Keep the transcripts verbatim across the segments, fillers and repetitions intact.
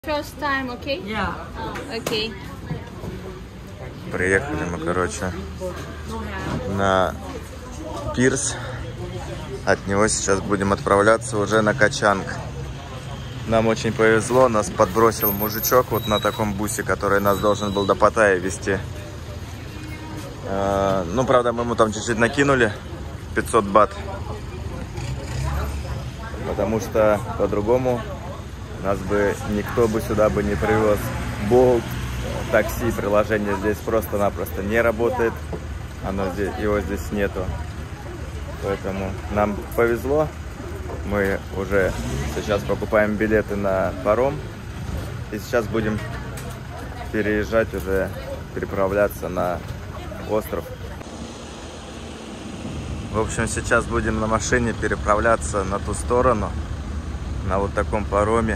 First time, okay? Yeah. Okay. Приехали мы, короче, на пирс. От него сейчас будем отправляться уже на Качанг. Нам очень повезло, нас подбросил мужичок вот на таком бусе, который нас должен был до Паттайи везти. Э, ну, правда, мы ему там чуть-чуть накинули, пятьсот бат. Потому что по-другому нас бы никто бы сюда бы не привез. Болт, такси, приложение здесь просто-напросто не работает. Оно здесь, его здесь нету. Поэтому нам повезло. Мы уже сейчас покупаем билеты на паром. И сейчас будем переезжать уже, переправляться на остров. В общем, сейчас будем на машине переправляться на ту сторону. На вот таком пароме.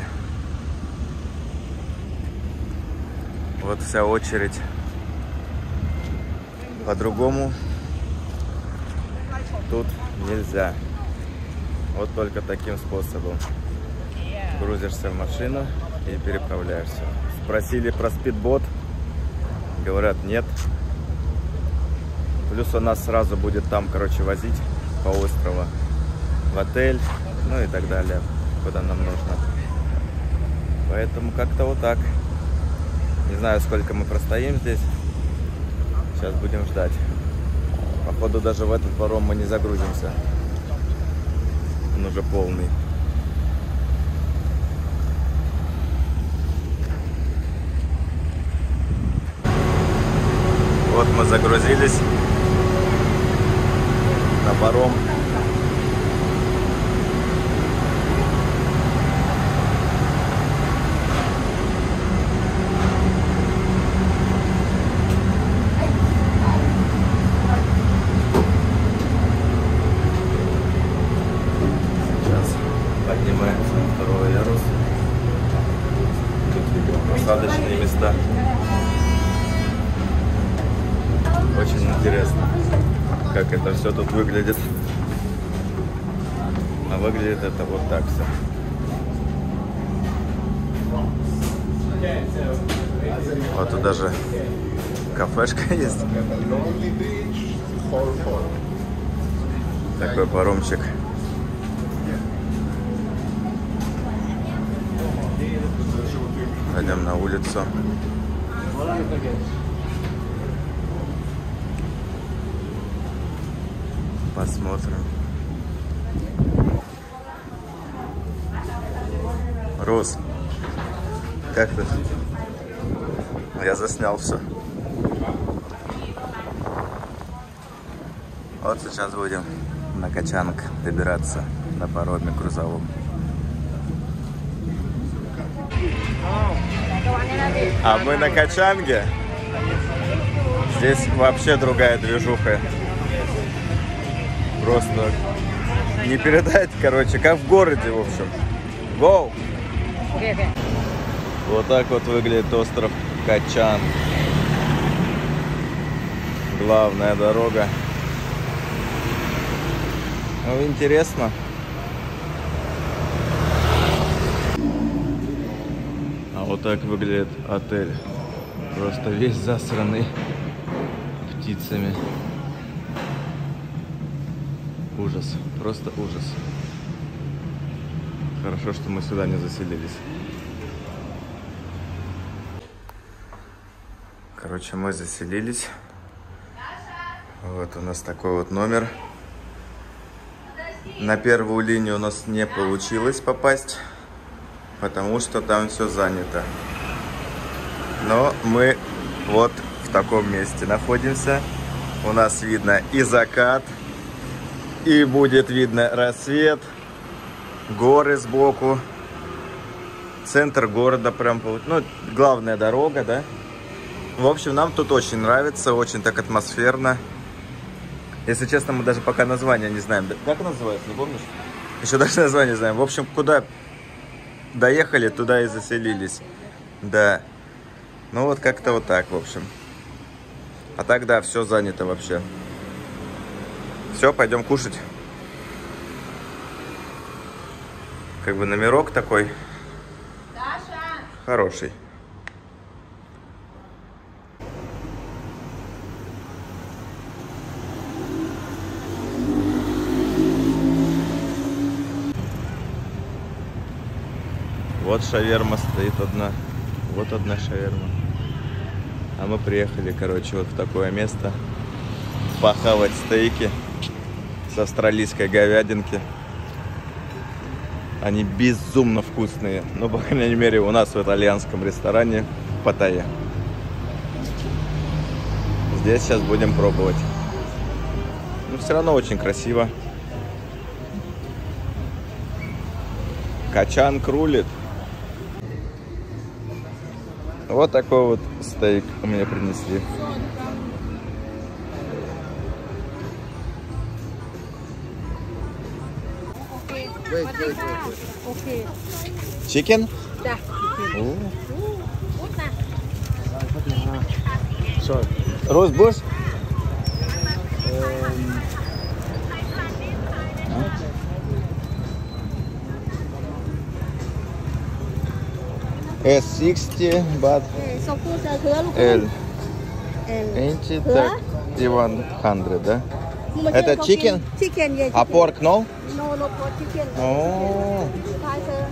Вот вся очередь. По-другому тут нельзя. Вот только таким способом. Грузишься в машину и переправляешься. Спросили про спидбот. Говорят, нет. Плюс он нас сразу будет там, короче, возить по острову в отель, ну и так далее, куда нам нужно. Поэтому как-то вот так. Не знаю, сколько мы простоим здесь. Сейчас будем ждать. Походу, даже в этот паром мы не загрузимся. Он уже полный. Вот мы загрузились на паром. Поднимаемся на второй ярус. Тут видим посадочные места. Очень интересно, как это все тут выглядит. А выглядит это вот так все. Вот тут даже кафешка есть. Такой паромчик. Пойдем на улицу. Посмотрим. Рус, как ты? Я заснял все. Вот сейчас будем на Качанг добираться на пароме грузовом. А мы на Качанге. Здесь вообще другая движуха. Просто не передать, короче, как в городе, в общем. Гоу! Вот так вот выглядит остров Качанг. Главная дорога. Ну, интересно. А вот так выглядит отель. Просто весь засранный птицами. Ужас. Просто ужас. Хорошо, что мы сюда не заселились. Короче, мы заселились. Вот у нас такой вот номер. На первую линию у нас не получилось попасть, потому что там все занято. Но мы вот в таком месте находимся. У нас видно и закат, и будет видно рассвет, горы сбоку, центр города прям, ну, главная дорога, да. В общем, нам тут очень нравится, очень так атмосферно. Если честно, мы даже пока название не знаем. Как называется, не помнишь? Еще даже название не знаем. В общем, куда доехали, туда и заселились. Да. Ну вот как-то вот так, в общем. А так, да, все занято вообще. Все, пойдем кушать. Как бы номерок такой. хороший. Вот шаверма стоит одна. Вот одна шаверма. А мы приехали, короче, вот в такое место похавать стейки с австралийской говядинки. Они безумно вкусные. Ну, по крайней мере, у нас в итальянском ресторане Паттайя. Здесь сейчас будем пробовать. Но все равно очень красиво. Качанг рулит. Вот такой вот стейк мне принесли. Чикен? Да. Розбуш? эс шестьдесят, but L eighty, thirty, one hundred, да? Это chicken? Chicken, yeah. А pork, no? No, no pork, chicken. О, Thai, sir.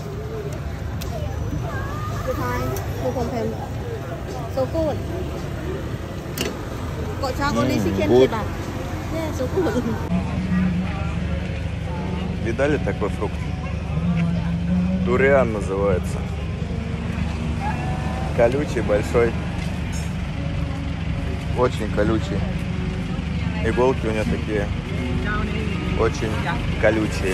The Thai, no complaint. So good. Got charcoal only chicken, good. yeah, yeah, so good. видали такой фрукт? Дуриан называется. Колючий, большой. Очень колючий. Иголки у него такие очень колючие.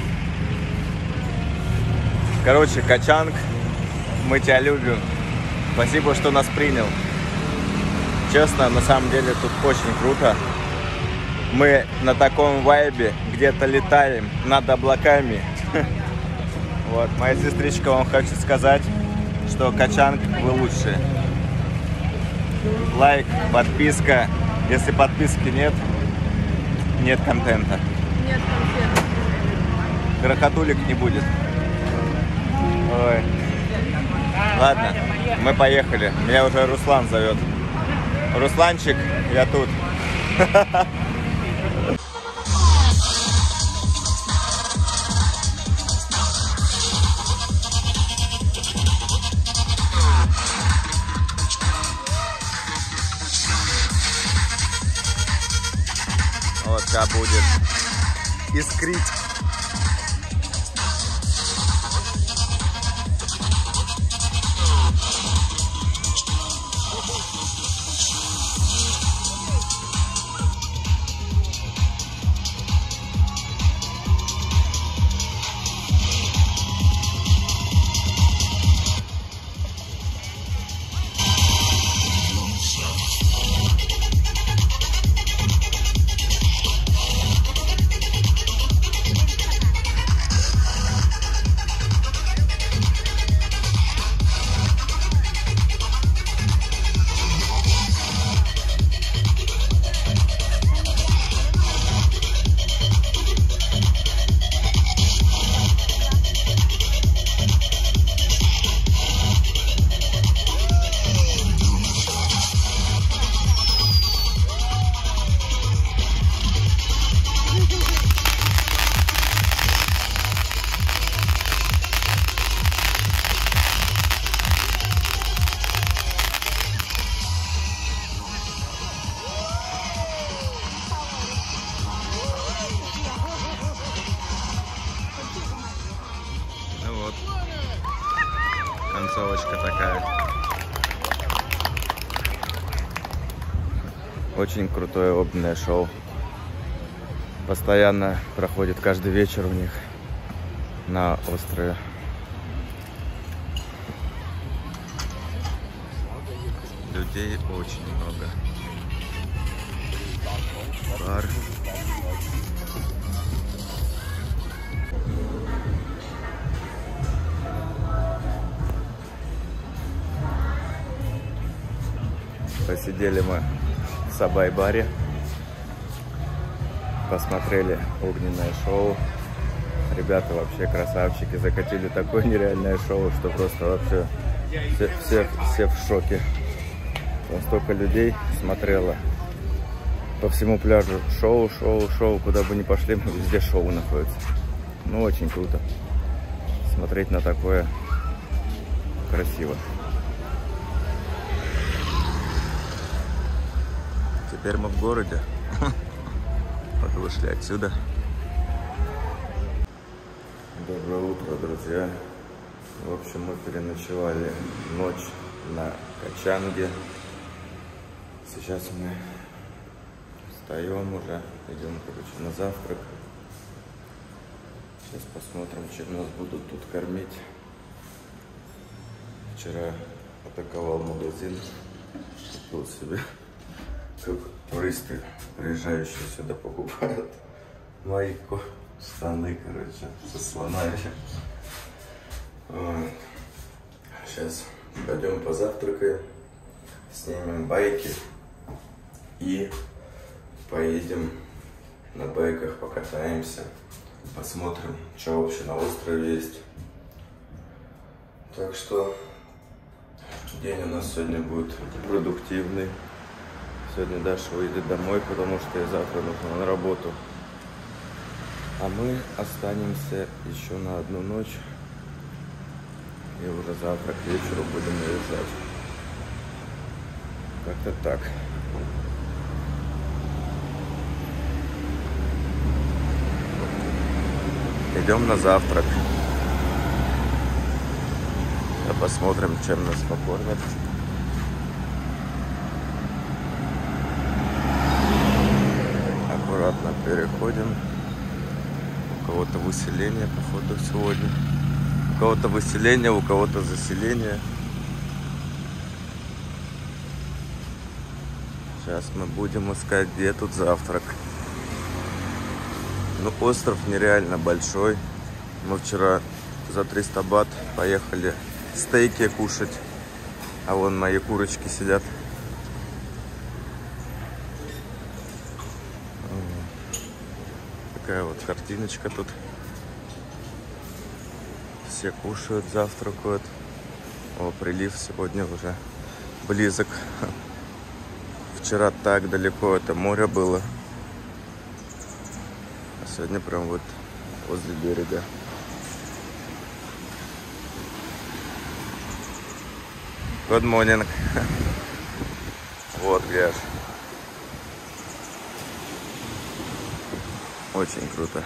Короче, Качанг, мы тебя любим. Спасибо, что нас принял. Честно, на самом деле тут очень круто. Мы на таком вайбе где-то летаем над облаками. Вот, моя сестричка вам хочет сказать, что Качанг вы лучшие. Лайк, подписка. Если подписки нет, нет контента. Нет конфет. Крокодулик не будет. Ой. Ладно, мы поехали. Меня уже Руслан зовет. Русланчик, я тут. Вот сейчас будет искрить. Концовочка такая. Очень крутое огненное шоу. Постоянно проходит каждый вечер у них на острове. Людей очень много. Бар. Посидели мы в Сабай-баре, посмотрели огненное шоу. Ребята вообще красавчики, закатили такое нереальное шоу, что просто вообще Все, все, все в шоке. Там столько людей смотрело по всему пляжу. Шоу, шоу, шоу. Куда бы ни пошли, везде шоу находится. Ну, очень круто. Смотреть на такое красиво. Теперь мы в городе. Вот вышли отсюда. Доброе утро, друзья. В общем, мы переночевали ночь на Качанге. Сейчас мы встаем уже, идем, короче, на завтрак. Сейчас посмотрим, чем нас будут тут кормить. Вчера атаковал магазин, купил себе, как туристы, приезжающие сюда, покупают майку, штаны, короче, со слонами. Вот. Сейчас пойдем позавтракаем, снимем байки и поедем на байках, покатаемся, посмотрим, что вообще на острове есть. Так что день у нас сегодня будет продуктивный. Сегодня Даша уйдет домой, потому что ей завтра нужно на работу. А мы останемся еще на одну ночь. И уже завтра к вечеру будем уезжать. Как-то так. Идем на завтрак. А посмотрим, чем нас покормят. Аккуратно переходим. У кого-то выселение, походу, сегодня. У кого-то выселение, у кого-то заселение. Сейчас мы будем искать, где тут завтрак. Ну, остров нереально большой. Мы вчера за триста бат поехали стейки кушать. А вон мои курочки сидят. Такая вот картиночка тут. Все кушают, завтракают. О, прилив сегодня уже близок. Вчера так далеко это море было. А сегодня прям вот возле берега. Good morning. Вот пляж. Очень круто.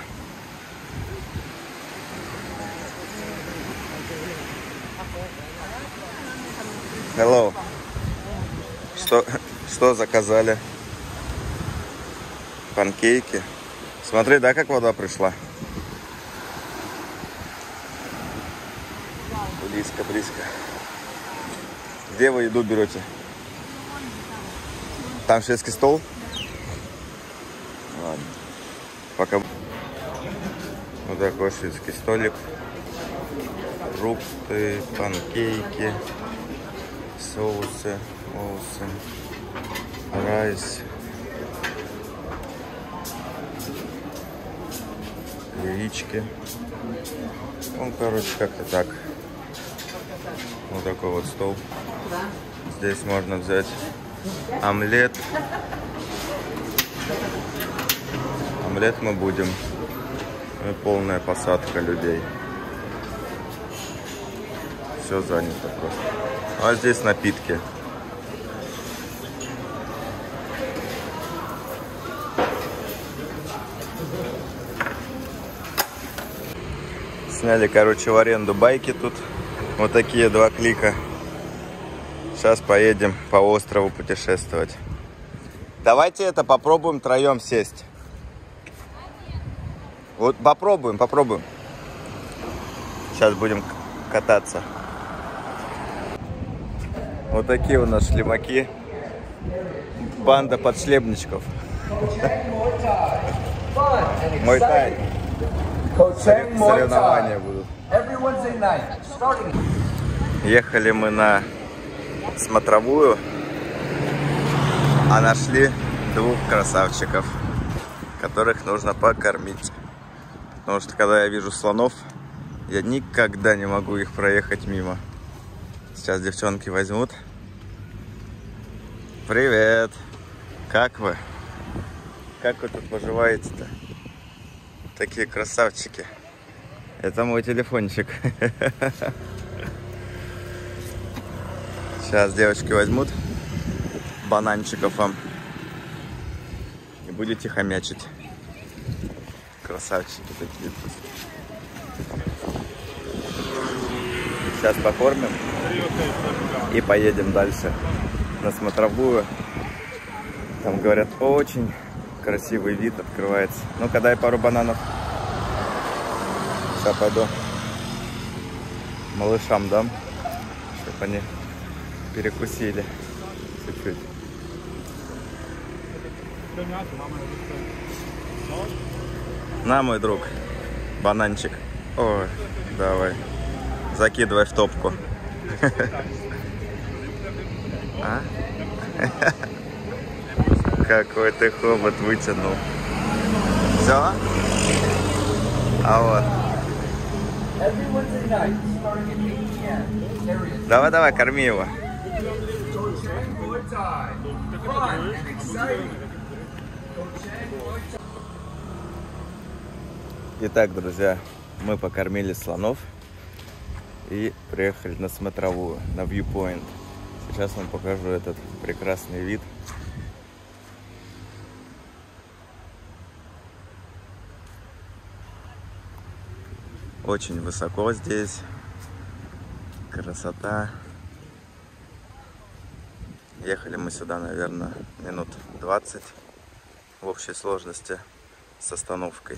Hello. Что, что заказали? Панкейки. Смотри, да, как вода пришла? Близко, близко. Где вы еду берете? Там шведский стол? Ладно. Пока. Вот такой шведский столик. Фрукты, панкейки, соусы, соусы, райс, яички. Ну, короче, как-то так. Вот такой вот стол. Здесь можно взять омлет. Омлет мы будем. И полная посадка людей. Все занято просто. А здесь напитки. Сняли, короче, в аренду байки тут. Вот такие два клика. Сейчас поедем по острову путешествовать. Давайте это попробуем втроем сесть. Вот попробуем, попробуем. Сейчас будем кататься. Вот такие у нас шлемаки. Банда подшлемничков. Мой-тай. Соревнования будут. Ехали мы на смотровую, а нашли двух красавчиков, которых нужно покормить. Потому что когда я вижу слонов, я никогда не могу их проехать мимо. Сейчас девчонки возьмут. Привет! Как вы? Как вы тут поживаете-то? Такие красавчики. Это мой телефончик. Сейчас девочки возьмут бананчиков вам. И будете хомячить. Красавчики такие. Сейчас покормим. И поедем дальше на смотровую. Там, говорят, очень красивый вид открывается. Ну-ка, дай пару бананов. Сейчас пойду малышам дам, чтобы они перекусили чуть-чуть. На, мой друг, бананчик. Ой, давай. Закидывай в топку. А? Какой ты хобот вытянул. Все? А вот. Давай, давай, корми его. Итак, друзья, мы покормили слонов и приехали на смотровую, на Viewpoint. Сейчас вам покажу этот прекрасный вид. Очень высоко здесь. Красота. Ехали мы сюда, наверное, минут двадцать в общей сложности с остановкой.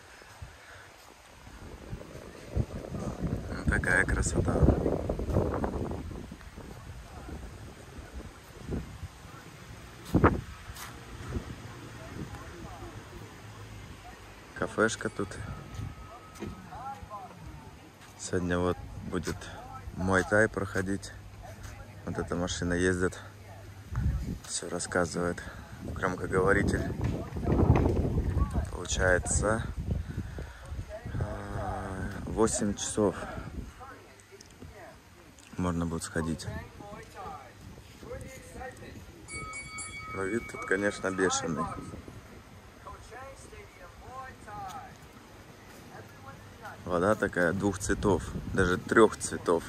Такая красота. Кафешка тут. Сегодня вот будет муай-тай проходить. Вот эта машина ездит, все рассказывает. Громкоговоритель. Получается восемь часов можно будет сходить. Но вид тут, конечно, бешеный. Вода такая двух цветов, даже трех цветов.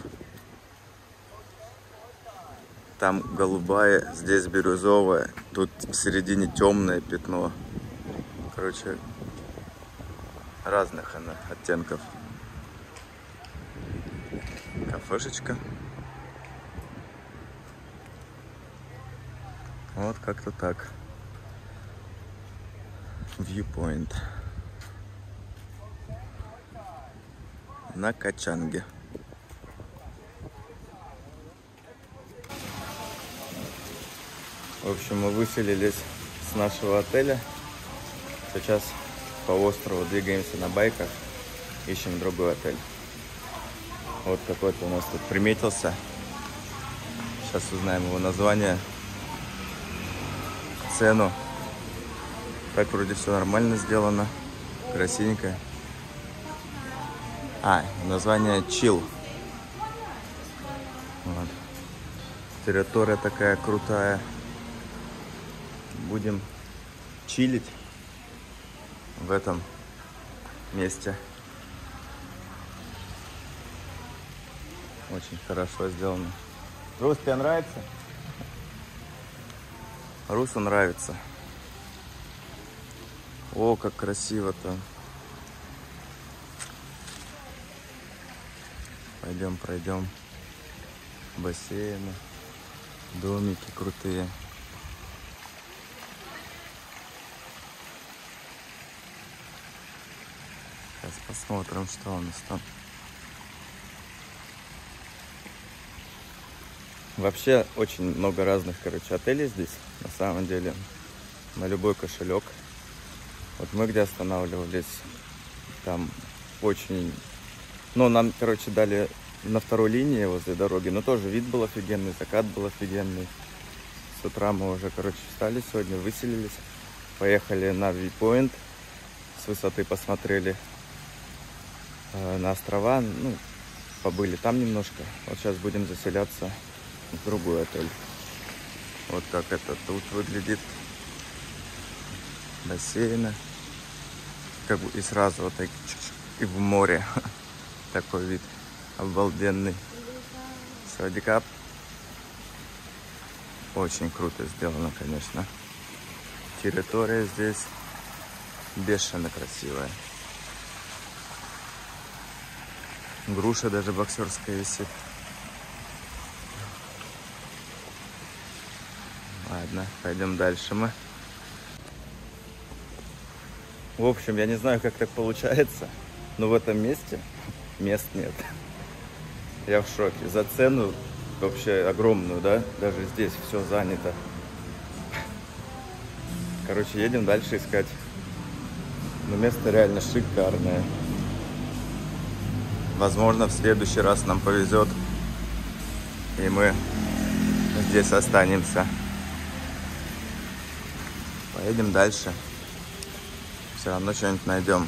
Там голубая, здесь бирюзовая, тут в середине темное пятно. Короче, разных она оттенков. Кафешечка. Вот как-то так. Viewpoint. На Качанге. В общем, мы выселились с нашего отеля. Сейчас по острову двигаемся на байках. Ищем другой отель. Вот какой-то у нас тут приметился. Сейчас узнаем его название, цену. Так вроде все нормально сделано. Красивенько. А, название Chill. Вот. Территория такая крутая. Будем чилить в этом месте. Очень хорошо сделано. Рус, тебе нравится? Русу нравится. О, как красиво-то. Пойдем, пройдем. Бассейны, домики крутые. Сейчас посмотрим, что у нас там. Вообще очень много разных, короче, отелей здесь, на самом деле, на любой кошелек. Вот мы где останавливались, там очень... Ну, нам, короче, дали на второй линии возле дороги, но тоже вид был офигенный, закат был офигенный. С утра мы уже, короче, встали сегодня, выселились, поехали на Viewpoint, с высоты посмотрели э, на острова, ну, побыли там немножко. Вот сейчас будем заселяться в другой отель. Вот как это тут выглядит. Бассейны. Как бы и сразу вот так и в море. Такой вид обалденный. Саудикап. Очень круто сделано, конечно. Территория здесь бешено красивая. Груша даже боксерская висит. Ладно, пойдем дальше мы. В общем, я не знаю, как так получается, но в этом месте мест нет. Я в шоке. За цену вообще огромную, да? Даже здесь все занято. Короче, едем дальше искать. Но место реально шикарное. Возможно, в следующий раз нам повезет, и мы здесь останемся. Поедем дальше. Все равно что-нибудь найдем.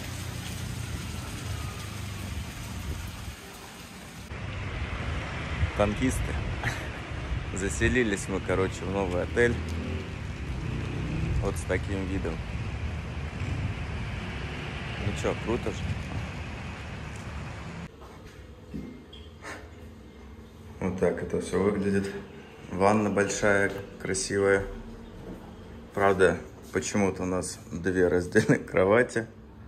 Танкисты. Заселились мы, короче, в новый отель. Вот с таким видом. Ну что, круто же. Вот так это все выглядит. Ванна большая, красивая. Правда, почему-то у нас две раздельных кровати.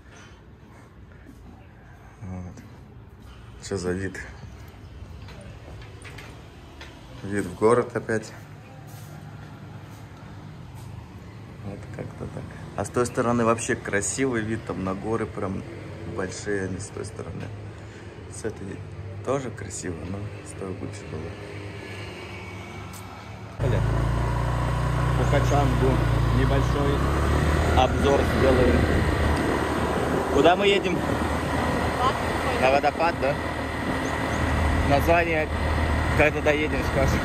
Вот. Что за вид? Вид в город опять. Вот как-то так. А с той стороны вообще красивый вид, там на горы прям большие, они с той стороны. С этой тоже красиво, но с той лучше было. По Хачангу небольшой обзор сделаем. Куда мы едем? На водопад, да? Название, когда доедем, скажем.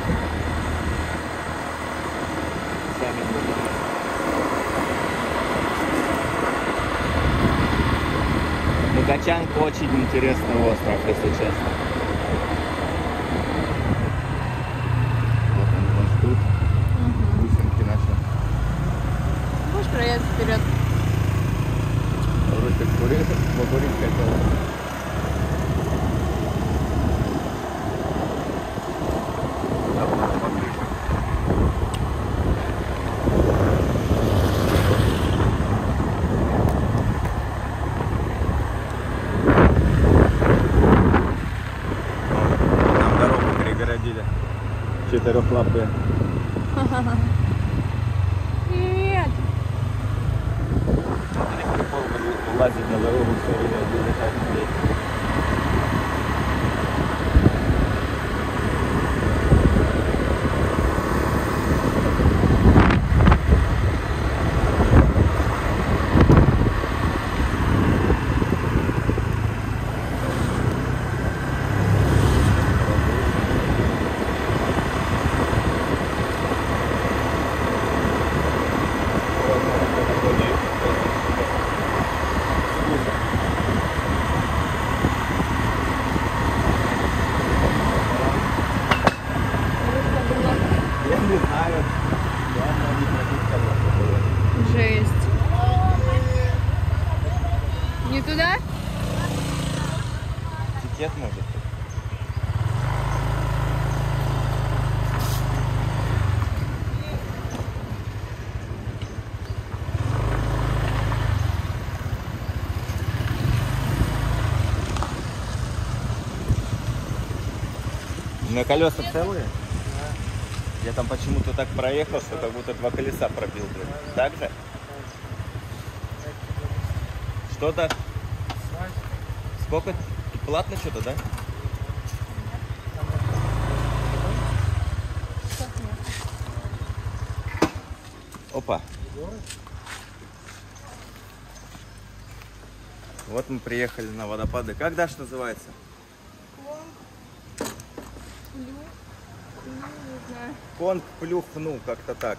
Мукачанг очень интересный остров, если честно. Вот он, вот тут. Бусинки наши. Можешь проехать вперед? Вроде курить, покурить хотела. Четырехлапые. Привет! Прикол лазить на дорогу все время, летать людей. Жесть. Не туда? Тикет может быть. На колеса целые? Я там почему-то так проехал, что как будто два колеса пробил. Блин. Так же? Что-то? Сколько? Платно что-то, да? Опа. Вот мы приехали на водопады. Как, Даш, называется? Конг Плюхну, как-то так.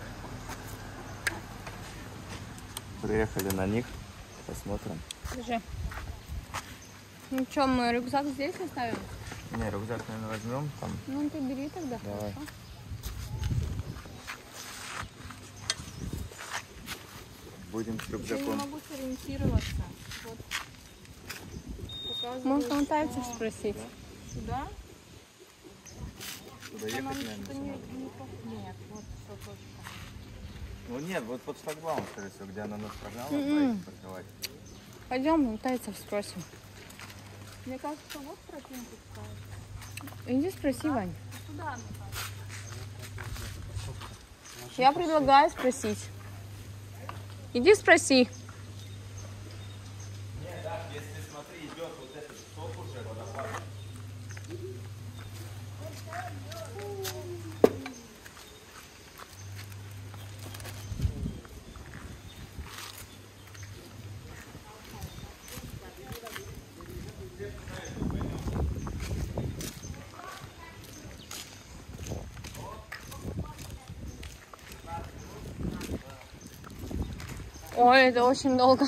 Приехали на них. Посмотрим. Держи. Ну что, мы рюкзак здесь оставим? Не, рюкзак, наверное, возьмем там. Ну ты бери тогда. Давай. Хорошо. Будем с Я не рюкзаком. могу сориентироваться. Вот. Показывает, Можно у тайцев что- спросить. Сюда? Туда Нам ехать, наверное, что-то все не, надо. не по- Нет, вот все точно. Ну нет, вот под шлагбаум, скорее всего, где она нас прогнала, М-м. поехать парковать. Пойдем у тайцев спросим. Мне кажется, вот тропинку ставить. Иди спроси, Вань. Сюда, мне кажется. Я предлагаю спросить. Иди спроси. Если, смотри, идет вот этот сок уже, водопад. Ой, это очень долго.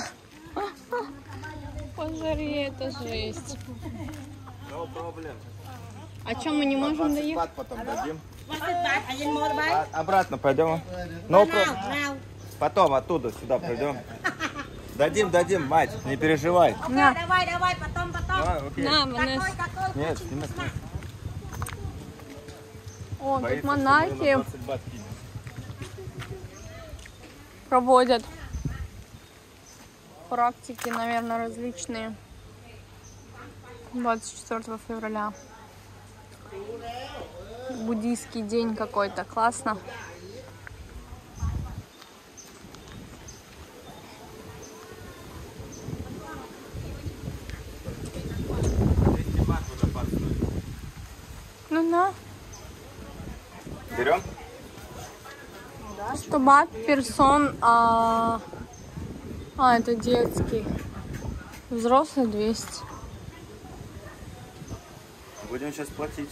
По жаре это жесть. No problem. А что, мы не можем двадцать доехать? бат потом дадим. бат, а я не могу бат. А- обратно пойдем. No problem. Nào, Потом оттуда сюда придем. Дадим, дадим, мать, не переживай. На, давай, давай, потом, потом. А, окей. на, Ванесса. Какой? Нет, снимай, снимай. О, тут Боится, что мы на монахи двадцать бат кинем. проводят практики, наверное, различные. двадцать четвёртого февраля. Буддийский день какой-то. Классно. двести бат водопад стоит. Ну на. Берем? сто бат персон. А, а, это детский. Взрослый двести. Будем сейчас платить.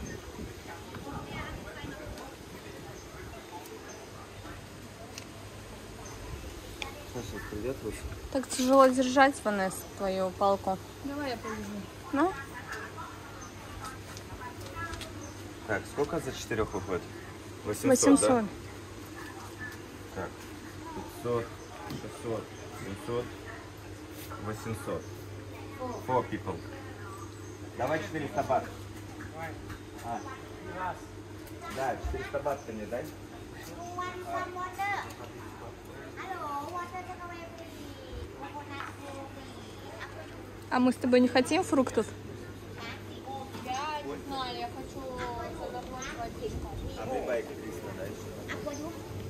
Саша, привет, Русь. Так тяжело держать, Ванесса, твою палку. Давай я повезу. Ну? Так, сколько за четырех выходит? восемьсот, восемьсот. да? Так, пятьсот, шестьсот, семьсот, восемьсот. Four people. Давай четыреста бат. А. Да, четыреста бат ты мне дай. А мы с тобой не хотим фруктов? Я не знаю, я хочу садовую водичку. А ты байк триста, да, еще?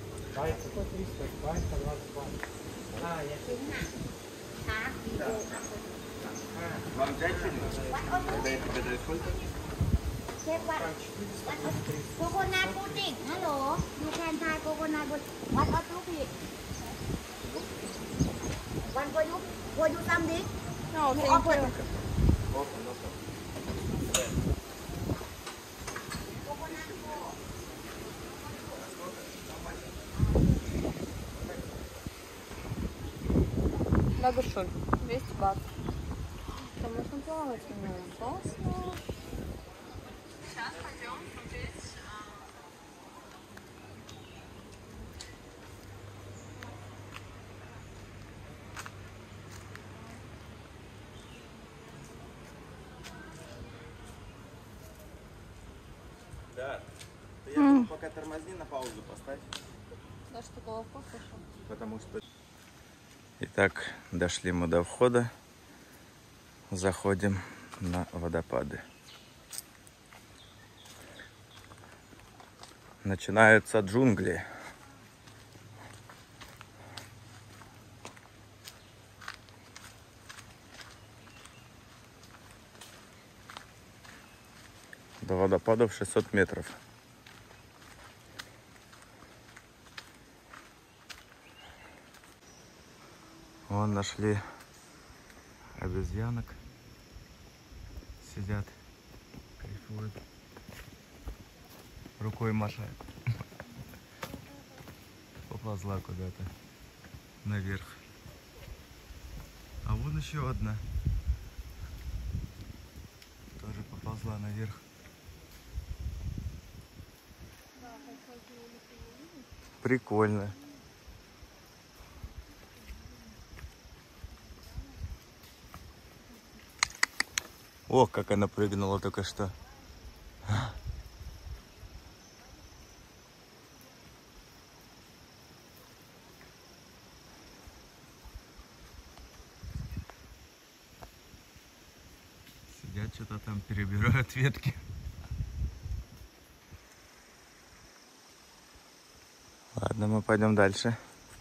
Вам взять что-нибудь? Когда я тебе даю сколько? Check what? What? Coconut pudding. Hello. You can try coconut pudding. What or two feet? One for you. For you something. No, You thank offer. you. Офа, ну Да, Гушуль, двести бат. Там можно плавать в нем. Классно. Сейчас пойдем смотреть. да. Ты я думаю, пока тормозни, на паузу поставь. Даже такого вкуса. Потому что... Итак, дошли мы до входа. Заходим на водопады. Начинаются джунгли. До водопадов шестьсот метров. Вон нашли обезьянок. Сидят, кайфуют. Рукой машают. Поползла куда-то наверх. А вон еще одна. Тоже поползла. пошла наверх. Прикольно. Ох, как она прыгнула только что. Сидят, что-то там перебирают ветки. Ладно, мы пойдем дальше.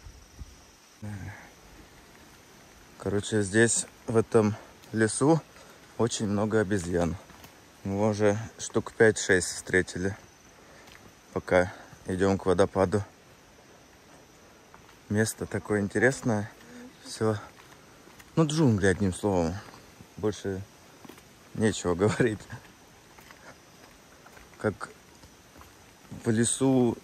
Короче, здесь, в этом лесу, очень много обезьян. Мы уже штук пять-шесть встретили, пока идем к водопаду. Место такое интересное. Все. Ну, джунгли, одним словом. Больше нечего говорить. Как в лесу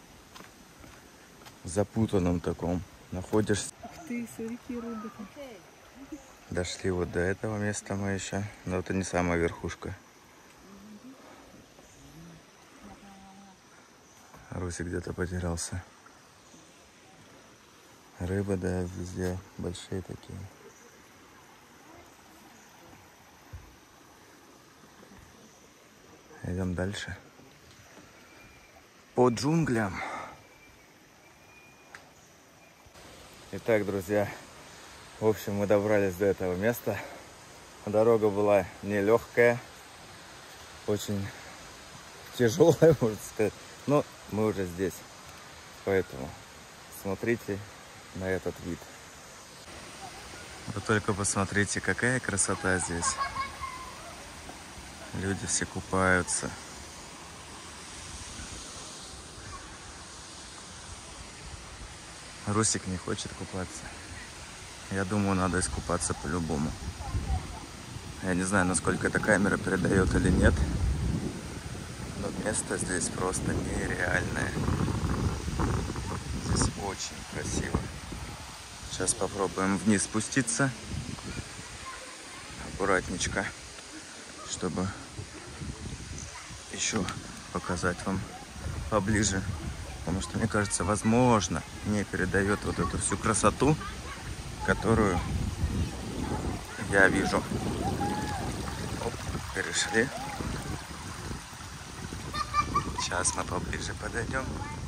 запутанном таком находишься. Ух ты, смотри, роботы. Дошли вот до этого места мы еще, но это не самая верхушка. Русик где-то потерялся. Рыбы, да, везде большие такие. Идем дальше. По джунглям. Итак, друзья, в общем, мы добрались до этого места. Дорога была нелегкая, очень тяжелая, можно сказать. Но мы уже здесь, поэтому смотрите на этот вид. Вы только посмотрите, какая красота здесь. Люди все купаются. Русик не хочет купаться. Я думаю, надо искупаться по-любому. Я не знаю, насколько эта камера передает или нет. Но место здесь просто нереальное. Здесь очень красиво. Сейчас попробуем вниз спуститься. Аккуратненько. Чтобы еще показать вам поближе. Потому что, мне кажется, возможно, не передает вот эту всю красоту, которую я вижу. Оп, перешли. Сейчас мы поближе подойдем.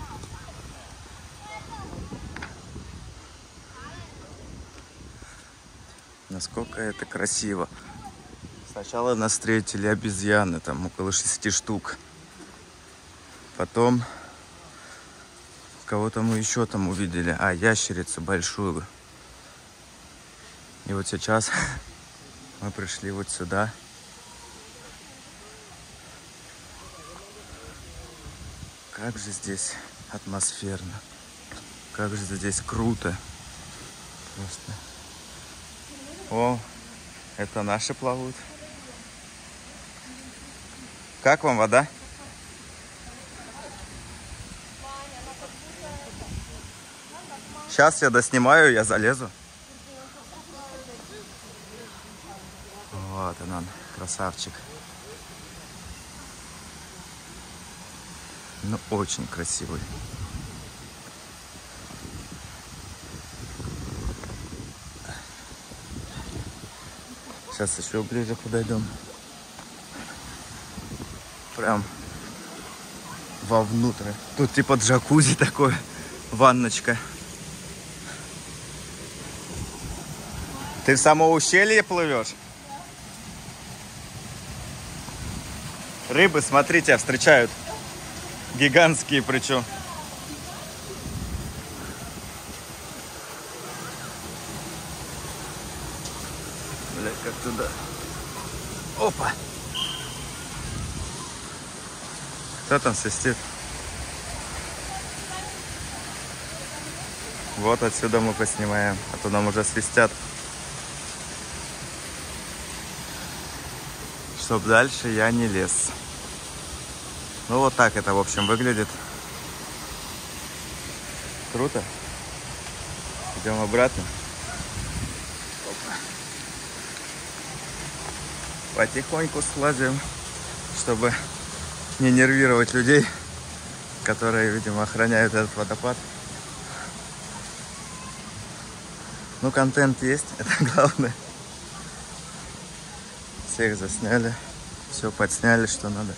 Насколько это красиво. Сначала нас встретили обезьяны, там около шести штук. Потом кого-то мы еще там увидели. А, ящерицу большую. И вот сейчас мы пришли вот сюда. Как же здесь атмосферно. Как же здесь круто. Просто. О, это наши плавают. Как вам вода? Сейчас я доснимаю, я залезу. Вот он, он, красавчик. Ну, очень красивый. Сейчас еще ближе подойдем. Прям вовнутрь. Тут типа джакузи такое, ванночка. Ты в само ущелье плывешь? Рыбы, смотрите, встречают. Гигантские причем. Блять, как туда. Опа. Кто там свистит? Вот отсюда мы поснимаем, а то нам уже свистят. Чтоб дальше я не лез. Ну вот так это, в общем, выглядит. Круто. Идем обратно. Опа. Потихоньку слазим чтобы не нервировать людей, которые, видимо, охраняют этот водопад. Ну, контент есть, это главное. Всех засняли, все подсняли, что надо.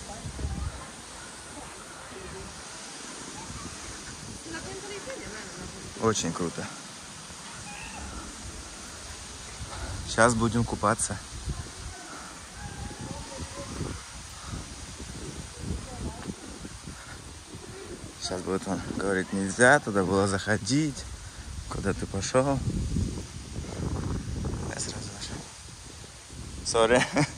Очень круто. Сейчас будем купаться. Сейчас будет он говорить, нельзя туда было заходить. Куда ты пошел? Я сразу нашел. Сори.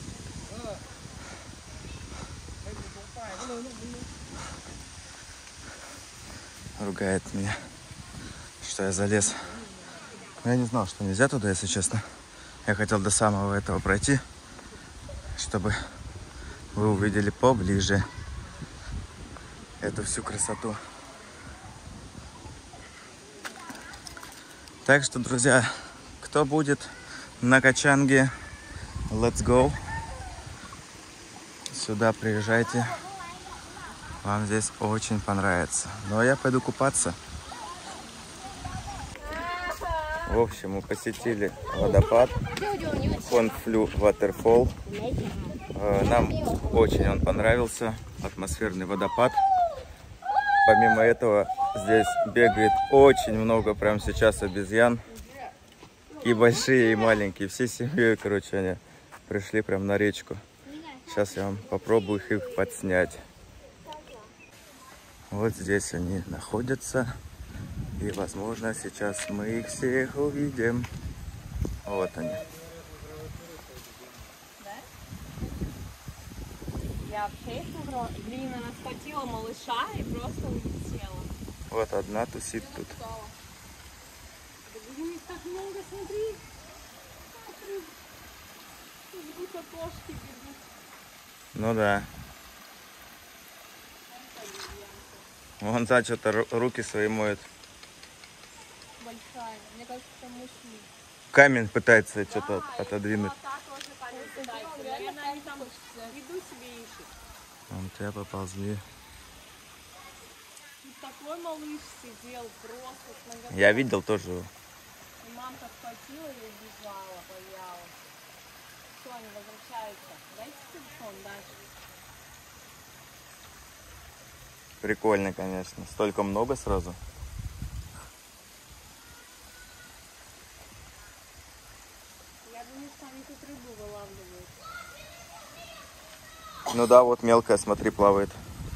Ругает меня, что я залез. Но я не знал, что нельзя туда, если честно. Я хотел до самого этого пройти, чтобы вы увидели поближе эту всю красоту. Так что, друзья, кто будет на Качанге, let's go. Сюда приезжайте. Вам здесь очень понравится. Ну а я пойду купаться. В общем, мы посетили водопад Хонфлю Waterfall. Нам очень он понравился. Атмосферный водопад. Помимо этого, здесь бегает очень много прямо сейчас обезьян. И большие, и маленькие. Всей семьей, короче, они пришли прямо на речку. Сейчас я вам попробую их подснять. Вот здесь они находятся. И, возможно, сейчас мы их всех увидим. Вот они. Я вообще смотрела, блин, она схватила малыша и просто улетела. Вот одна тусит тут. Да блин, их так много, смотри. Смотри. Как будто кошки бегут. Ну да. Вон та что-то руки свои моет. Большая. Мне кажется, это мужчина. Камень пытается что-то отодвинуть. Наверное, они там еду себе ищут. Вон тебя поползли. Такой малыш сидел просто с ногами. Я видел тоже его. И мамка схватила и убежала, боялась. Все, они возвращаются. Дайте телефон дальше. Прикольно, конечно. Столько много сразу. Я думаю, что они тут рыбу вылавливают. Ну да, вот мелкая, смотри, плавает.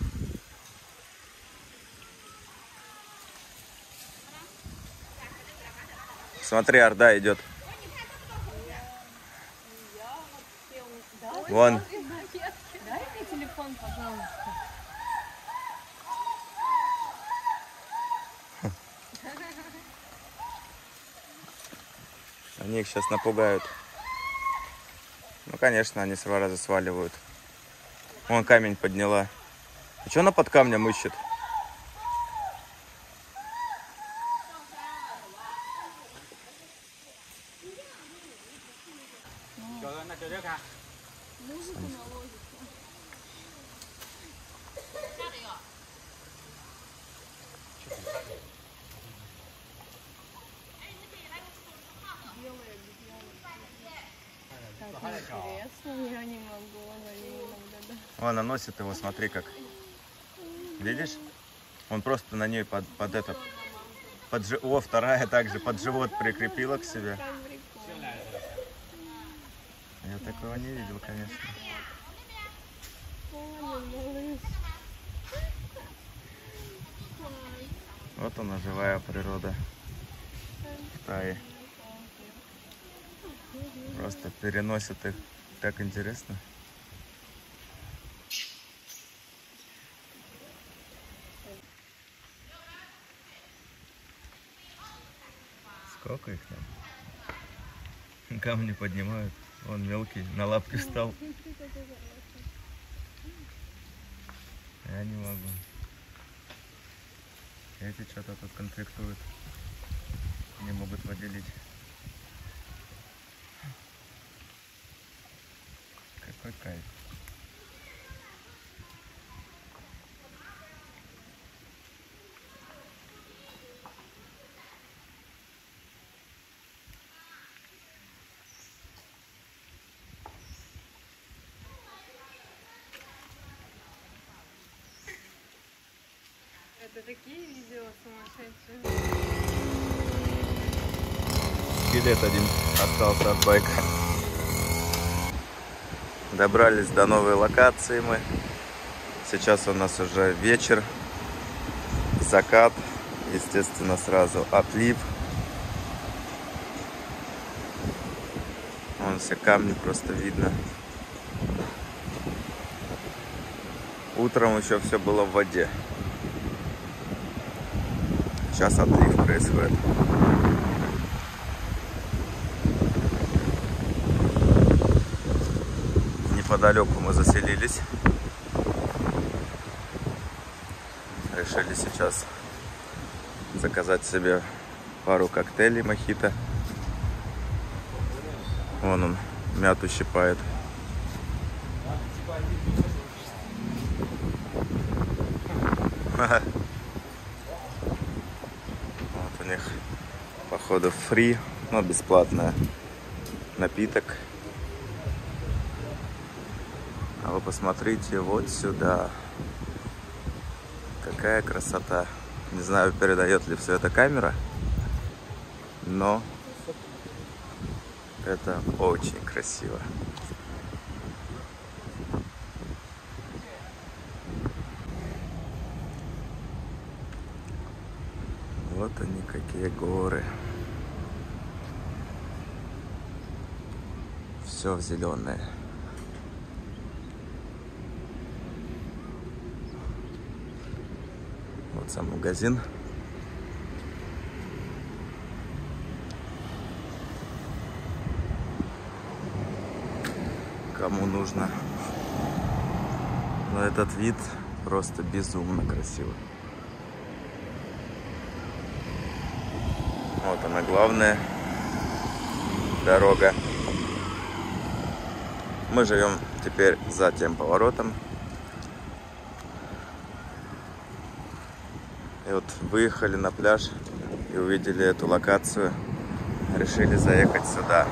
Смотри, орда идет. Вон. Дай мне телефон, пожалуйста. Они их сейчас напугают. Ну, конечно, они два раза сваливают. Вон камень подняла. А что она под камнем ищет? Музыку наложит. Так интересно, я не могу, но я иногда да. Вон она носит его, смотри как. Видишь? Он просто на ней под, под этот... Под, жи- о, вторая также под живот прикрепила к себе. Я такого не видел, конечно. Вот она, живая природа в Тае. Просто переносит их. Так интересно. Сколько их там? Камни поднимают. Он мелкий, на лапки встал. Я не могу. Эти что-то тут конфликтуют. Не могут поделить. Какой кайф. Это такие видео сумасшедшие. Скелет один остался от байка. Добрались до новой локации мы. Сейчас у нас уже вечер, закат, естественно, сразу отлив. Вон все камни просто видно. Утром еще все было в воде. Сейчас отлив происходит. Неподалеку мы заселились. Решили сейчас заказать себе пару коктейлей мохито. Вон он мяту щипает. Вот у них, походу, фри, но бесплатная напиток. А вы посмотрите вот сюда. Какая красота. Не знаю, передает ли все это камера, но это очень красиво. Вот они, какие горы. Все зеленое. Вот сам магазин. Кому нужно. Но этот вид просто безумно красивый. Вот она, главная дорога. Мы живем теперь за тем поворотом. И вот выехали на пляж и увидели эту локацию. Решили заехать сюда.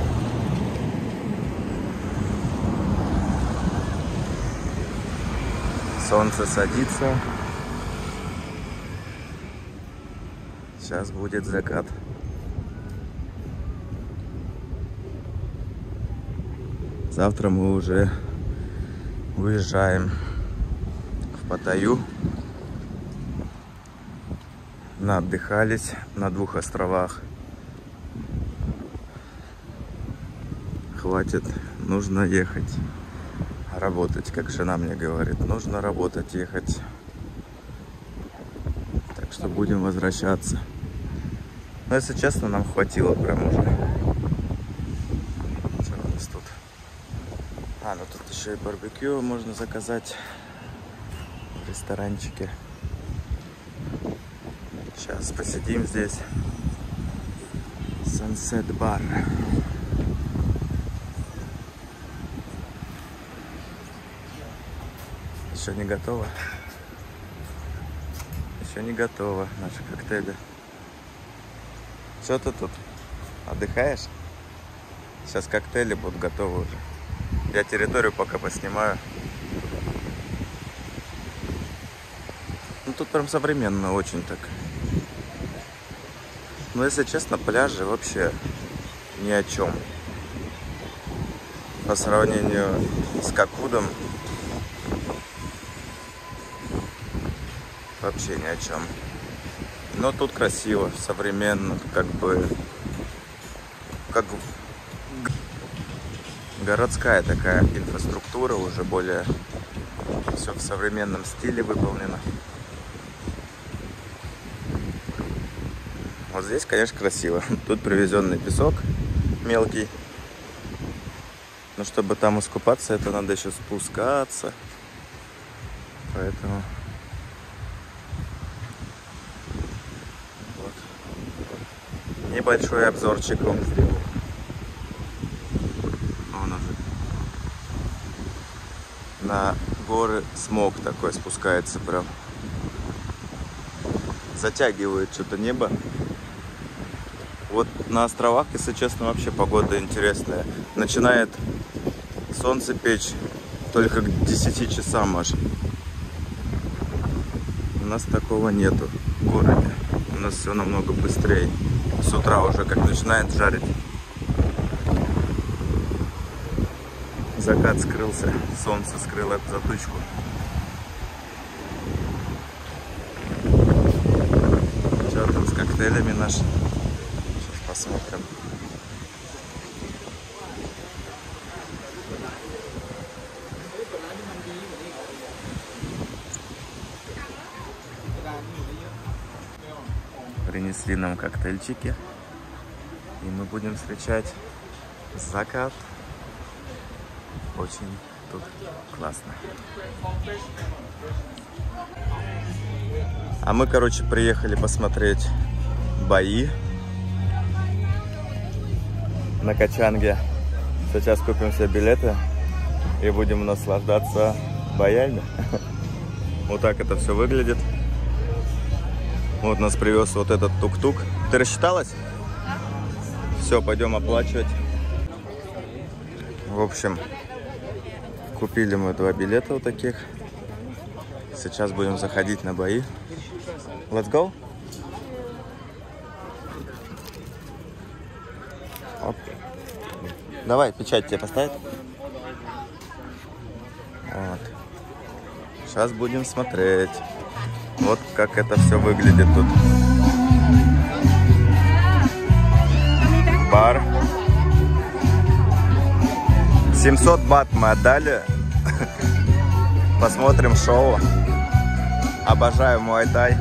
Солнце садится. Сейчас будет закат. Завтра мы уже уезжаем в Паттайю. Наотдыхались на двух островах. Хватит, нужно ехать. Работать, как жена мне говорит. Нужно работать, ехать. Так что будем возвращаться. Но, если честно, нам хватило прям уже. Что у нас тут? А, ну тут еще и барбекю можно заказать в ресторанчике. Сейчас посидим здесь. Sunset Bar. Еще не готово. Еще не готово наши коктейли. Что ты тут отдыхаешь? Сейчас коктейли будут готовы уже. Я территорию пока поснимаю. Ну тут прям современно очень так. Но если честно, пляжи вообще ни о чем. По сравнению с Кокудом вообще ни о чем. Но тут красиво, современно, как бы как городская такая инфраструктура, уже более все в современном стиле выполнено. Вот здесь, конечно, красиво. Тут привезенный песок мелкий. Но чтобы там искупаться, это надо еще спускаться. Поэтому вот. Небольшой обзорчик вам сделал. Вон уже. На горы смог такой спускается прям. Затягивает что-то небо. Вот на островах, если честно, вообще погода интересная. Начинает солнце печь только к десяти часам аж. нас такого нету в городе. У нас все намного быстрее. С утра уже как начинает жарить. Закат скрылся, солнце скрыло за тучку. Что там с коктейлями наши? Сейчас посмотрим. Принесли нам коктейльчики, и мы будем встречать закат. Очень тут классно. А мы, короче, приехали посмотреть бои на Качанге. Сейчас купим себе билеты и будем наслаждаться боями. Вот так это все выглядит. Вот нас привез вот этот тук-тук. Ты рассчиталась? Да. Все, пойдем оплачивать. В общем, купили мы два билета вот таких. Сейчас будем заходить на бои. Let's go. Оп. Давай, печать тебе поставить. Вот. Сейчас будем смотреть. Вот как это все выглядит тут. Бар. семьсот бат мы отдали. Посмотрим шоу. Обожаю муай-тай.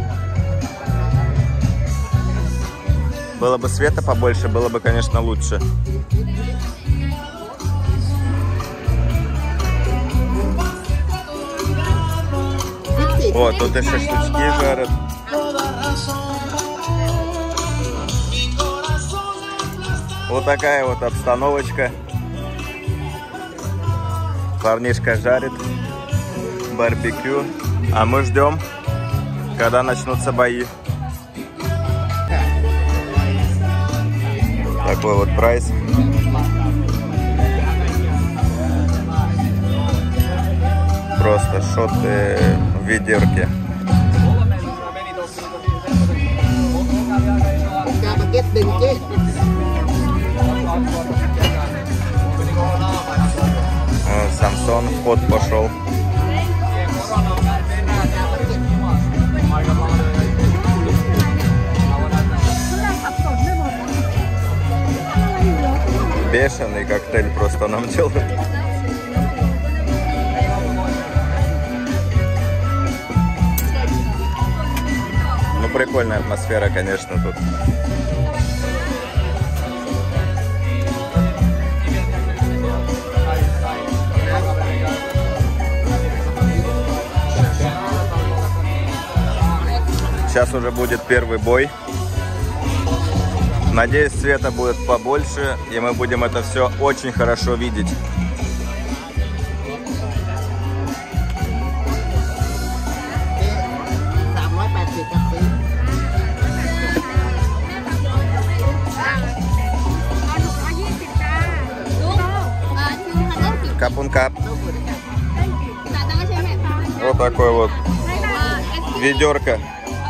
Было бы света побольше, было бы, конечно, лучше. Вот, тут еще шашлычки жарят. Вот такая вот обстановочка. Парнишка жарит барбекю. А мы ждем, когда начнутся бои. Такой вот прайс. Просто шоты в ведерке. О, Самсон в ход пошел. Бешеный коктейль просто нам делают. Ну, прикольная атмосфера, конечно, тут. Сейчас уже будет первый бой. Надеюсь, света будет побольше, и мы будем это все очень хорошо видеть. Капун-кап. Вот такой вот ведерко.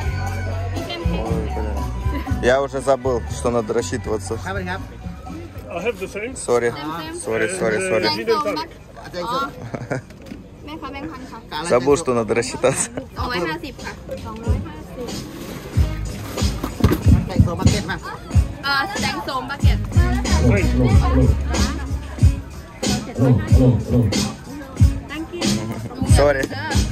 Я уже забыл, что надо рассчитываться. Сори, сори, сори, сори. Забыл, что надо рассчитаться. Сори.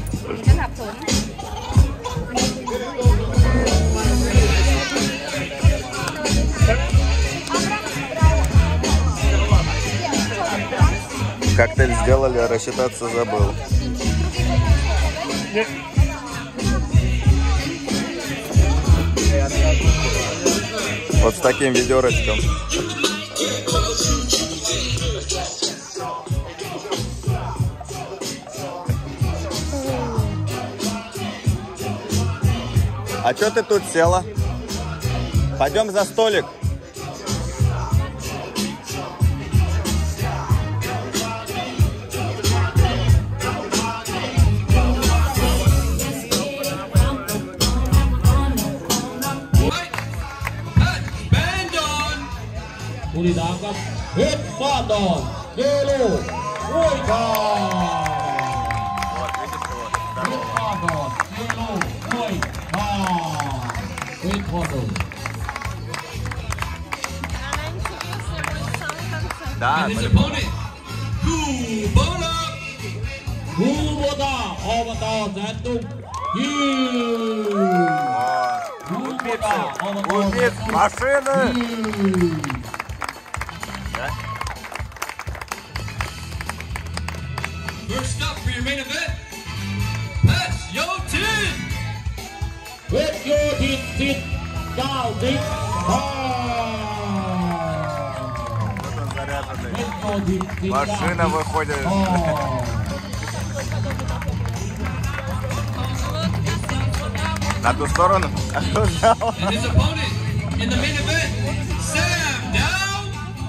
Коктейль сделали, а рассчитаться забыл. Вот с таким ведерочком. А чё ты тут села? Пойдем за столик. ผู้ที่สามครับเพชรบ้านดอนเนโรห้วยทองเพชรบ้านดอนเนโรห้วยทองเพชรบ้านดอน Да, And his opponent, Kubota. Kubota,อบต.แสนตุ้งยิง Kubota, อบต.แสน Убит ตุ้ง машины! ยิง Да? First up for your main event, Patch Yotin. เพชรโยธินสิทธิ์เก้าสิบห้า Вот он заряженный. เพชรโยธินสิทธิ์ Машина выходит. На ту сторону? А кто взял? And his opponent in the main event, Sam Dow.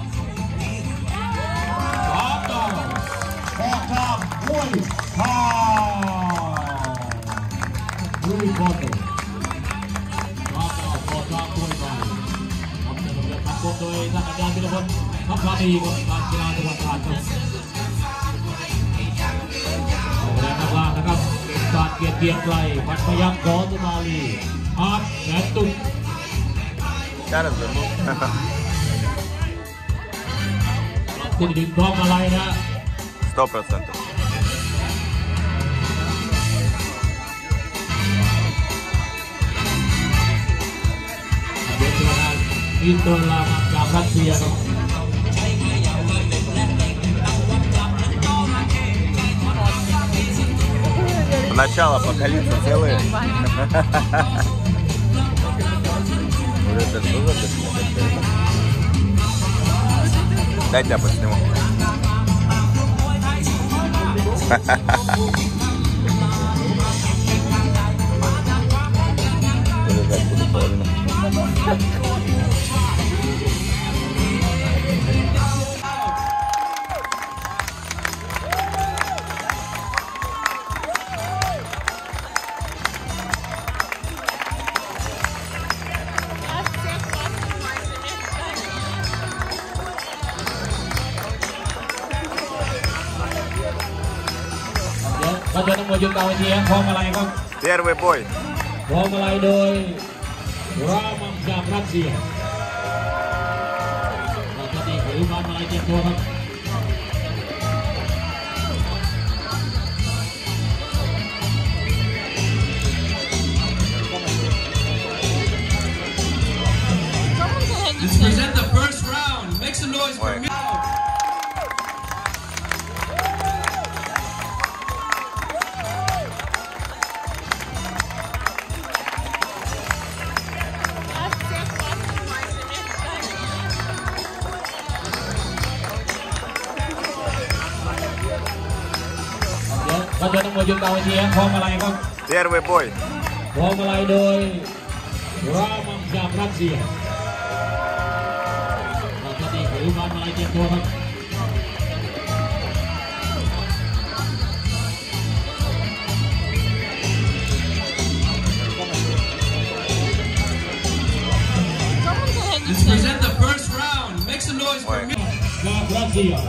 สามดาวขอทางห้วยทางลุยบอลสามดาวขอทางห้วยทางทำเป็นระเบียบทำกฎโดยท่านอาจารย์พิรพลทัพพาดีกับการกีฬาจังหวัดตราดครับเอาแรงนักล่านะครับการเกียรติเกียรติไกลพันพยัคฆ์ขอสุมาลีอาร์ตแสนตุ้ง Я развернул. ติดดินพร้อมอะไรนะ Сто процентов. เดี๋ยวตัวนั้นอินโดลามาจากรัสเซียครับ Начало поколиться целые. Вот это что за дышка? Дайте я посниму. Có cho nó ngồi trên cầu thì em không mà lại không Первый бой. không mà lại đôi Ramamจากรัสเซียเราจะตีถือความมาลัยเตรียมตัวครับ Let's present the first round. Make some noise for me. Có cho nó ngồi trên cầu thì em không mà lại không Первый bой. พวงมาลัยโดยรามังจากรัสเซียเราจะตีถือความมาลัยเตรียมตัวครับ Let's present the first round. Make some noise for me. จากรัสเซีย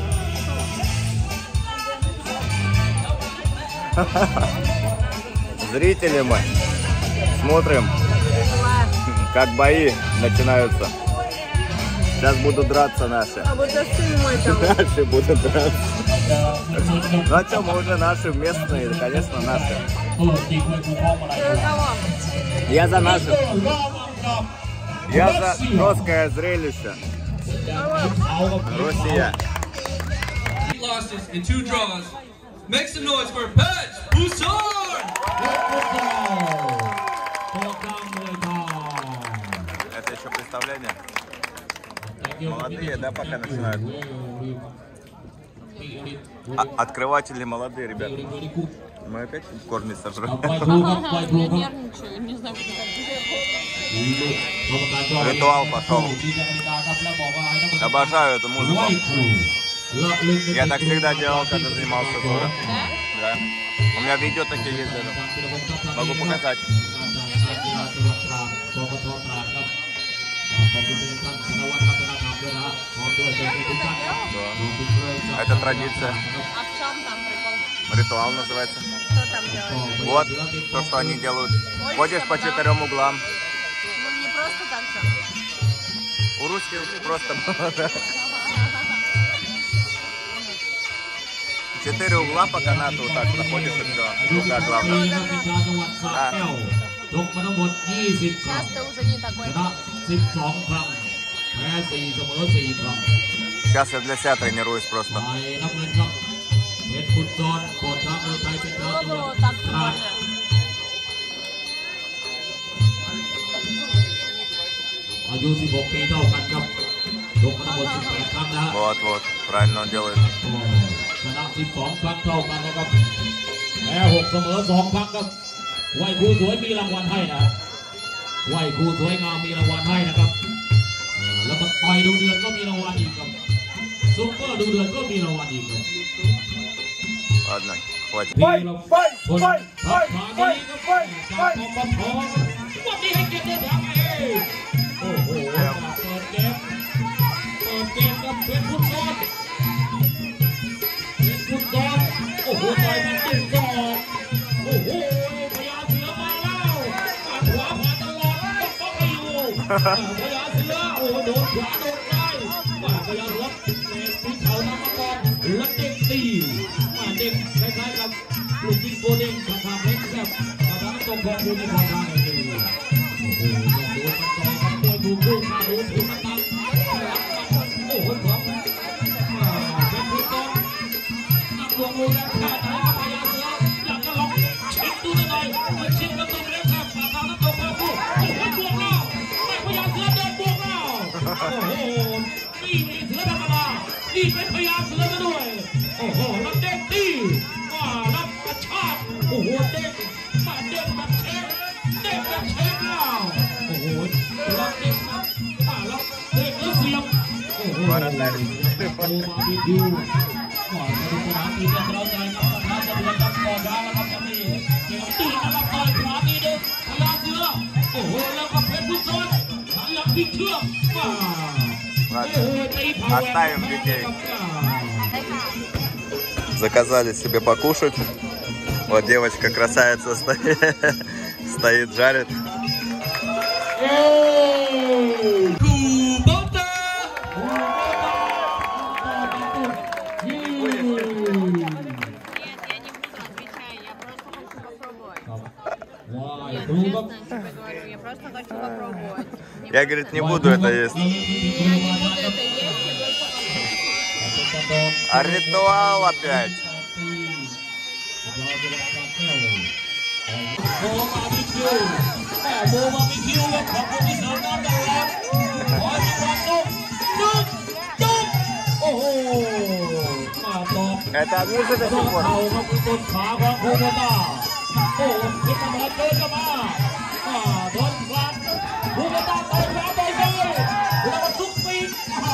Зрители мы смотрим, как бои начинаются. Сейчас будут драться наши. А вот это сын мой там. Наши будут драться. Ну а что, мы уже наши местные, конечно, наши. เปิดตีมวยกูพร้อมอะไร Ты кого? Я за наших. รามังกับ Я за жесткое зрелище. เอากับ Россия. Eight losses and two draws. Make some noise for Patch Busan. ตัวกลางมวยทอง Это еще представление. Молодые, да, пока начинают. А, открыватели молодые, ребята. Мы опять корни сожрем. ปล่อยครูครับปล่อยครูครับ Нервничаю, не знаю, куда. Ритуал пошел. Обожаю эту музыку. Я так всегда делал, когда занимался городом. Да. У меня видео такие есть даже. Могу показать. ขอบคุณท่านสารวัตรวัฒนธรรมด้วยนะพร้อมด้วยเป็นทุกท่านครับ Это традиция. А в чем там прикол? Ритуал называется. Что там делать? Вот то, что они делают. Ходишь по четырем углам. Ну не просто так же. У русских просто было, да. Четыре угла по канату вот так проходишь и все. Рука главная. ยกมาทั้งหมดยี่สิบครั้ง Сейчас ты уже не ช такой. นะสิบสองครั้งแพ้สี่เสมอสี่ครั้ง Сейчас я для себя тренируюсь просто. ฝ่ายน้ำเงินครับเพชรบุญจรปอดช้างเมืองไทยเป็นดาวจังหวัด Ну, так ตราด можно. อายุสิบหกปีเท่ากันครับยกมาทั้งหมดสิบแปดครั้งนะฮะ Вот, вот. Правильно он делает. ชนะสิบสองครั้งเท่ากันนะครับแพ้หกเสมอสองครั้งครับไหวครูสวยมีรางวัลให้นะไหวครูสวยงามมีรางวัลให้นะครับเออแล้วก็ต่อยดูเดือนก็มีรางวัลอีกครับซุปเปอร์ดูเดือนก็มีรางวัลอีกครับ Ладно, хватит. ดีเราคนทักษะดีครับจากกองทัพวันนี้ให้เกียรติด้วยทางเอโอ้โหเปิดเกมเปิดเกมกับเป็นฟุตบอลเป็นฟุตบอลโอ้โหต่อยมันตึงก่อนโอ้โหพยาเสือมาแล้วผ่านขวาผ่านตลอดต้องป้องไปอยู่พยาเสือโอ้โหโดนขวาโดนซ้ายว่าพยาเสือเป็นพิชาวนำมาก่อนแล้วเด็กตีมาเด็กคล้ายๆกับลูกยิงโกเด้งทางทางเล็กแบบมาทางตรงของดูในทางทางเลยโอ้โหยังดูมันต่อยกันด้วยดูดูมาดูถึงมันตั้งโอ้โหของเป็นผู้ต้นนักดวงมือแรงแค่ไหนกับพยาเสืออยากจะลองเช็คดูหน่อยมาเช็คกันตรงเล็กครับมาทางนั้นตรงของผู้โอ้โหบวกแล้วไม่พยาเสือเดินบวกแล้วโอ้โหนี่ไม่เสือธรรมดานี่เป็นพยาเสือซะด้วยโอ้โหรับเด้งตีมารับกระชากโอ้โหเด้งมาเด้งมาเช็คเด้งมาเช็คแล้วโอ้โหรับเด้งมามารับเด้งแล้วเสียบโอ้โหโอ้มาบีดิวก่อนมาดูสนามตีกันเราใจกับประธานจะเดือดกับก่อนร้านแล้วครับจะมีเกี่ยวตีนะครับต่อยขวาตีเด้งพยาเสือโอ้โหแล้วก็เพชรพุทธชนหันหลังที่เชือกมา Оставим детей. Заказали себе покушать. Вот девочка красавица стоит, стоит жарит. Kubota! Нет, я не буду, отвечаю. Я просто хочу попробовать. Вай, Нет, круто. честно тебе говорю, я просто хочу попробовать. Я, говорит, не буду это есть. Я не буду это есть, я только попробую. А ритуал опять. โบมาบิคิวแม่โบมาบิคิวขอบคุณที่เสริมน้ำตลอดขอจังหวะตุ้มตุ้มตุ้มโอ้โหมาตอบ Это одни до ต้ сих น пор. เข่าครับต้นขาของโคโมต้าโอ้เพชรมรเดินเข้ามาอ่าโดนกลางโคโมต้าต่อยขวาต่อยซ้ายแล้วก็ทุกปีกอ่า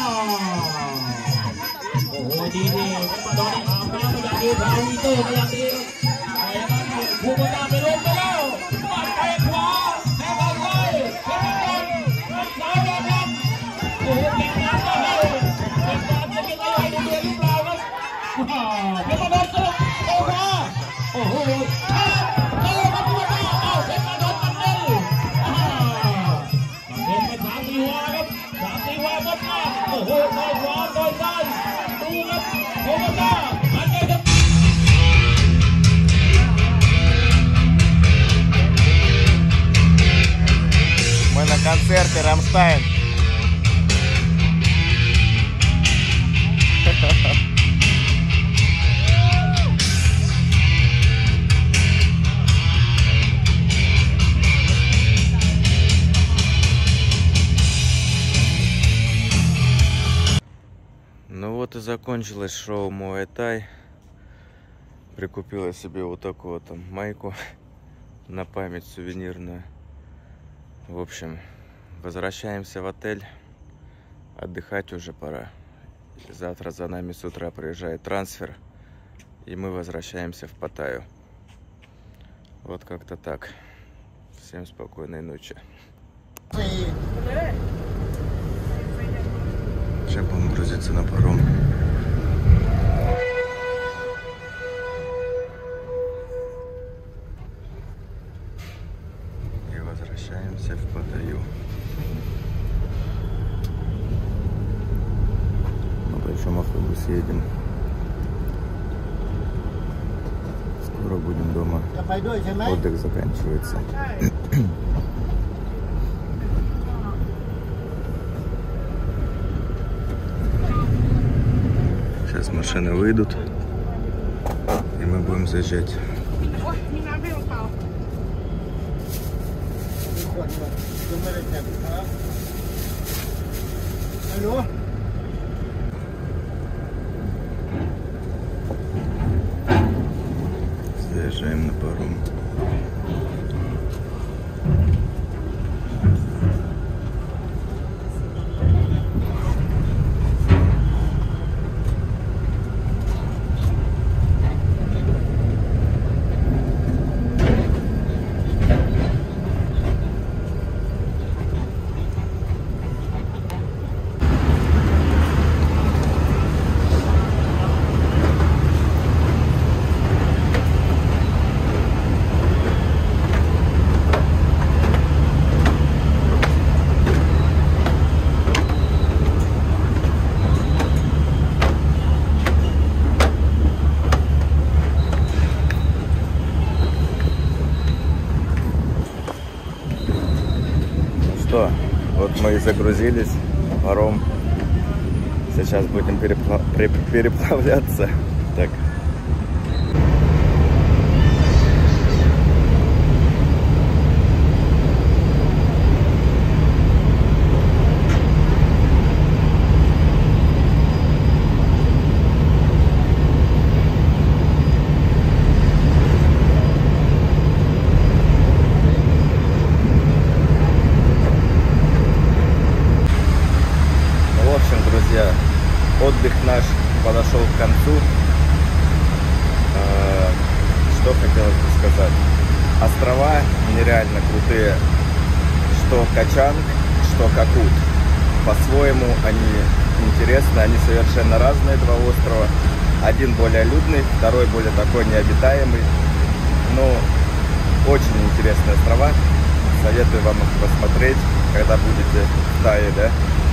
โอ้โหดีดีมาโดนอาบน้ำมาอย่างดีพาวีเตอร์มาอย่างดีไอ้นั่นโคโมต้าไปลงไปแล้วมาเตะขวาแทงเข้าซ้ายเพชรมรซ้ายโดนกันโอ้โหเก่งมากเลยเก่งมากจะเป็นอะไรในเดือนหรือเปล่าครับเพชรมรสุดโอ้โหโอ้โหอ้าวโอ้โหมาดูว่าอ้าวเพชรมรตัดเร็วอ่าตัดเร็วไปสามสี่วาครับสามสี่วาหมดมากโอ้โหต่อยขวาต่อยซ้ายดูครับโคโมต้าหันไปครับ Мы на концерте Рамштайн. Ну вот и закончилось шоу Муай Тай. Прикупила себе вот такую вот там майку на память сувенирную. В общем, возвращаемся в отель. Отдыхать уже пора. Завтра за нами с утра приезжает трансфер. И мы возвращаемся в Паттайю. Вот как-то так. Всем спокойной ночи. Сейчас будем грузиться на паром. И возвращаемся в Паттайю. На большом автобусе едем. Скоро будем дома. Отдых заканчивается. Сейчас машины выйдут, и мы будем заезжать. Заезжаем на паром. Вот мы и загрузились на паром. Сейчас будем перепла переплавляться. Так. Отдых наш подошел к концу. Что хотелось бы сказать? Острова нереально крутые. Что Качанг, что Какут. По-своему они интересны, они совершенно разные, два острова. Один более людный, второй более такой необитаемый. Но очень интересные острова. Советую вам их посмотреть, когда будете в Тае, да?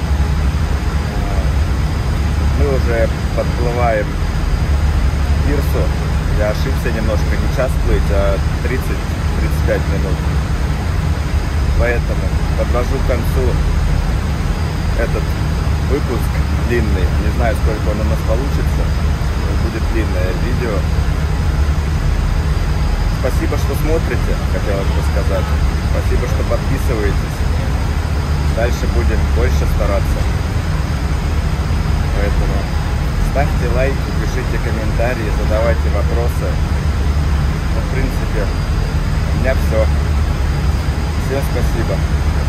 Мы уже подплываем к пирсу. Я ошибся немножко, не час плыть, а тридцать-тридцать пять минут. Поэтому подвожу к концу этот выпуск длинный. Не знаю, сколько он у нас получится. Будет длинное видео. Спасибо, что смотрите, хотелось бы сказать. Спасибо, что подписываетесь. Дальше будем больше стараться. Поэтому ставьте лайки, пишите комментарии, задавайте вопросы. Ну, в принципе, у меня все. Всем спасибо.